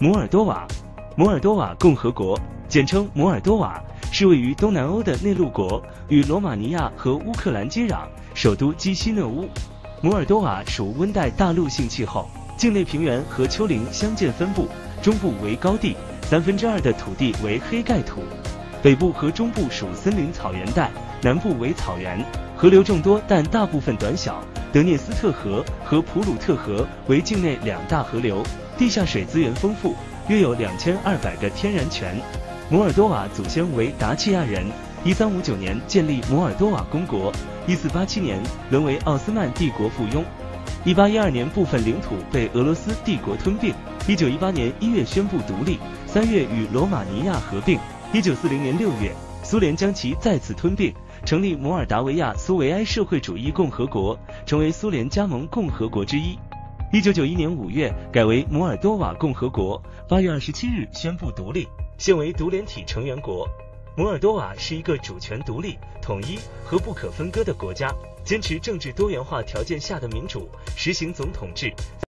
摩尔多瓦，摩尔多瓦共和国，简称摩尔多瓦，是位于东南欧的内陆国，与罗马尼亚和乌克兰接壤，首都基希讷乌。摩尔多瓦属温带大陆性气候，境内平原和丘陵相间分布，中部为高地，2/3的土地为黑盖土，北部和中部属森林草原带，南部为草原，河流众多，但大部分短小。德涅斯特河和普鲁特河为境内2大河流，地下水资源丰富，约有2200个天然泉。摩尔多瓦祖先为达契亚人，1359年建立摩尔多瓦公国，1487年沦为奥斯曼帝国附庸，1812年部分领土被俄罗斯帝国吞并，1918年1月宣布独立，3月与罗马尼亚合并，1940年6月苏联将其再次吞并，成立摩尔达维亚苏维埃社会主义共和国，成为苏联加盟共和国之一。1991年5月改为摩尔多瓦共和国，8月27日宣布独立，现为独联体成员国。摩尔多瓦是一个主权独立、统一和不可分割的国家，坚持政治多元化条件下的民主，实行总统制。